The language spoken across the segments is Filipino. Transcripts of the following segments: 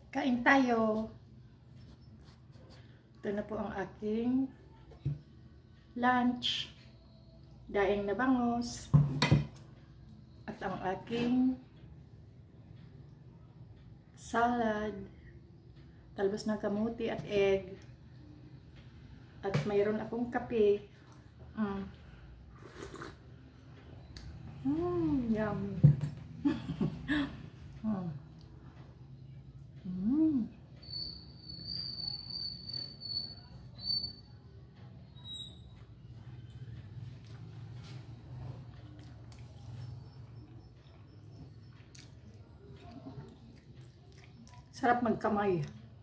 Kain tayo. Ito na po ang aking lunch. Daing na bangus. At ang aking salad. Talbos ng kamuti at egg. At mayroon akong kape. Yummy. Sarap magkamay.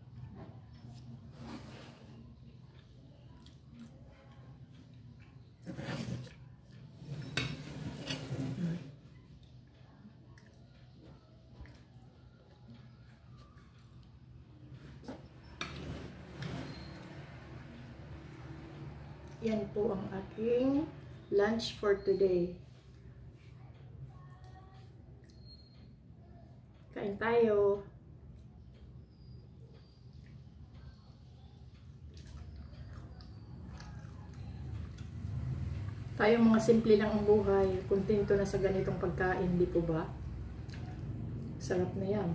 Yan po ang aking lunch for today. Kain tayo. Tayong mga simple lang ang buhay, kontento na sa ganitong pagkain, di po ba? Sarap na yan.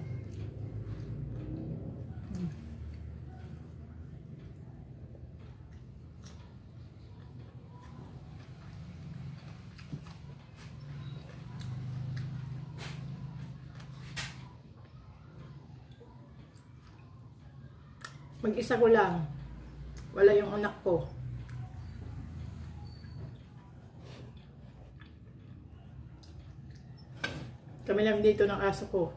Mag-isa ko lang. Wala yung anak ko. Kami lang dito ng aso ko.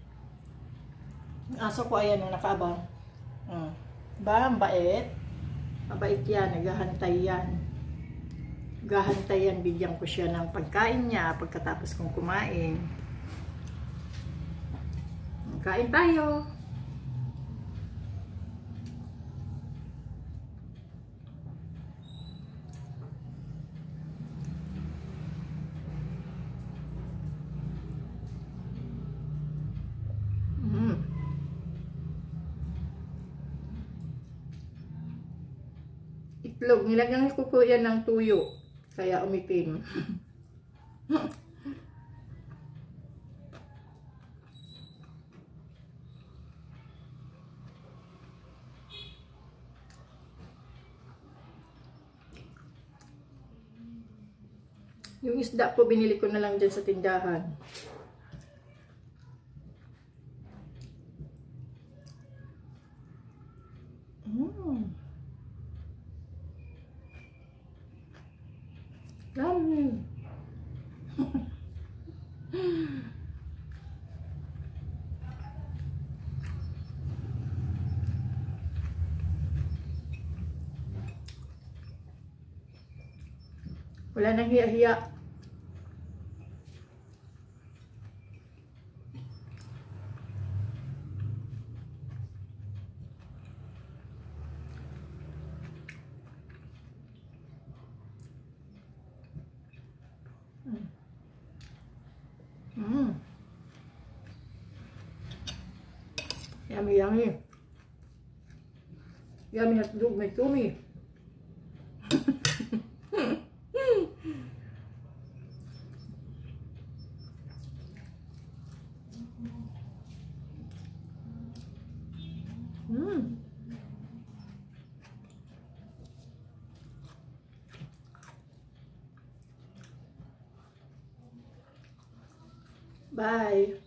Ang aso ko ayan, nakaabang. Ba, ang bait. Mabait yan, naghahantay yan. Naghahantay yan, bigyan ko siya ng pagkain niya pagkatapos kong kumain. Kain tayo. Itlog, nilagyan ko po yan ng tuyo, kaya umitim. Yung isda po, binili ko na lang dyan sa tindahan. Yummy. Wala nang hiya-hiya. Yummy, yummy. Yummy hotdog, may tumi. Bye.